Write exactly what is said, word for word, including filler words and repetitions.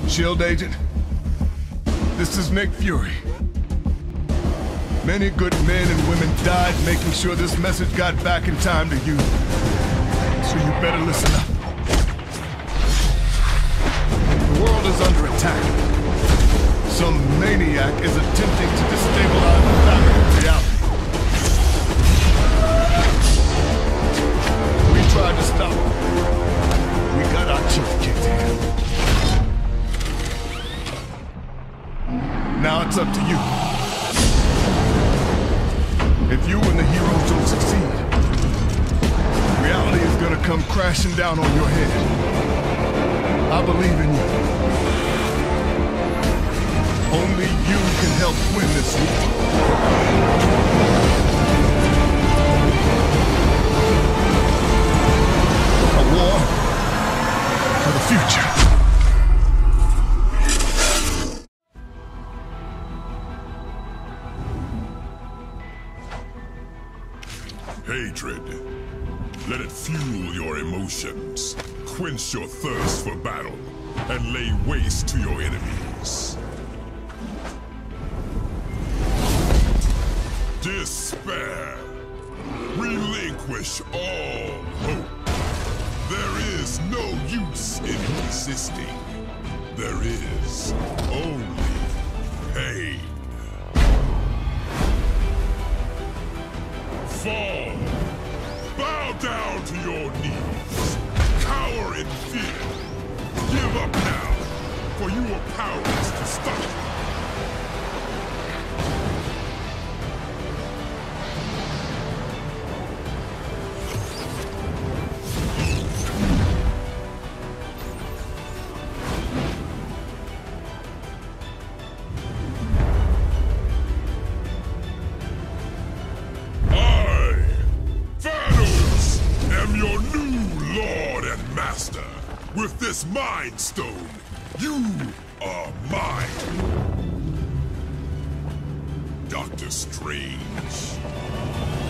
Shield Agent, this is Nick Fury. Many good men and women died making sure this message got back in time to you. So you better listen up. The world is under attack. Some maniac is attempting to destabilize the fabric of reality. We tried to stop him. We got our teeth kicked in. Now it's up to you. If you and the heroes don't succeed, reality is gonna come crashing down on your head. I believe in you. Only you can help win this war. A war for the future. Hatred. Let it fuel your emotions, quench your thirst for battle, and lay waste to your enemies. Despair. Relinquish all hope. There is no use in resisting. There is only pain. Fall. Bow down to your knees. Cower in fear. Give up now, for you are powerless to stop it. With this Mind Stone, you are mine. Doctor Strange.